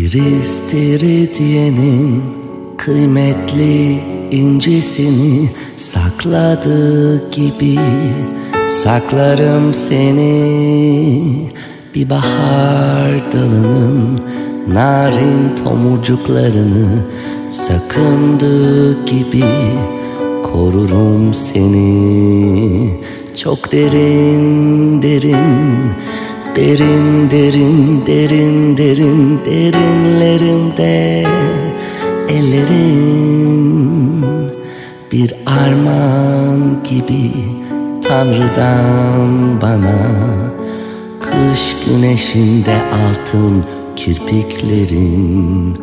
Bir istiridyenin kıymetli incisini sakladığı gibi saklarım seni. Bir bahar dalının narin tomurcuklarını sakındığı gibi korurum seni. Çok derin derin, derin derin derin derin derinlerimde ellerin bir armağan gibi Tanrı'dan bana. Kış güneşinde altın kirpiklerin.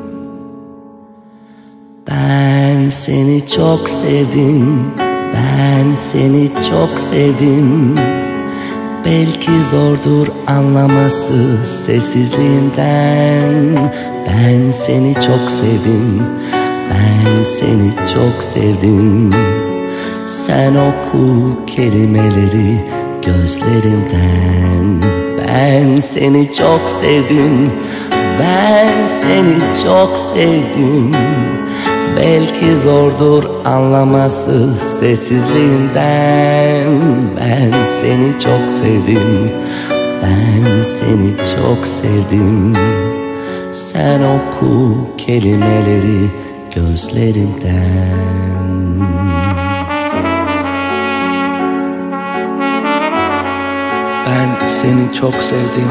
Ben seni çok sevdim, ben seni çok sevdim. Belki zordur anlaması sessizliğimden. Ben seni çok sevdim, ben seni çok sevdim. Sen oku kelimeleri gözlerimden. Ben seni çok sevdim, ben seni çok sevdim. Belki zordur anlaması sessizliğinden. Ben seni çok sevdim, ben seni çok sevdim. Sen oku kelimeleri gözlerimden. Ben seni çok sevdim.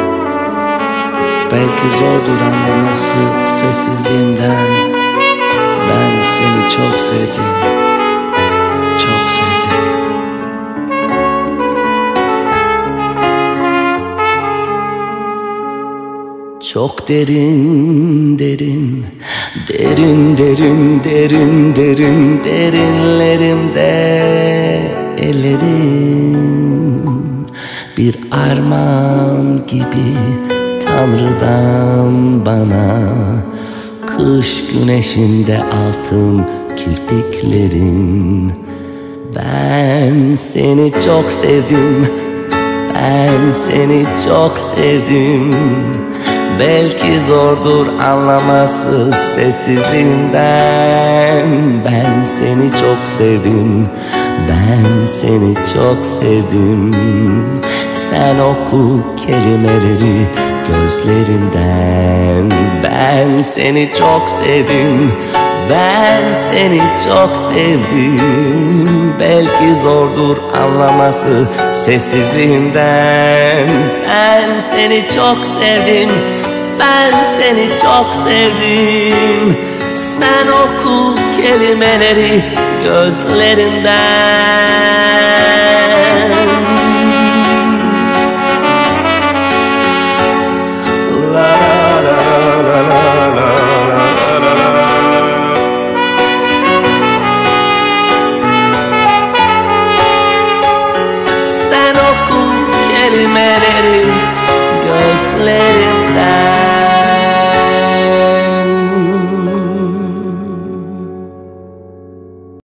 Belki zordur anlaması sessizliğimden. Ben seni çok sevdim, çok sevdim. Çok derin derin, derin derin derin derin derinlerimde ellerin bir armağan gibi Tanrı'dan bana. Kış güneşinde altın kirpiklerin. Ben seni çok sevdim, ben seni çok sevdim. Belki zordur anlaması sessizliğimden. Ben seni çok sevdim, ben seni çok sevdim. Sen oku kelimeleri gözlerinden. Ben seni çok sevdim, ben seni çok sevdim. Belki zordur anlaması sessizliğinden. Ben seni çok sevdim, ben seni çok sevdim. Sen oku kelimeleri gözlerinden. Sen oku kelimeleri gözlerimden.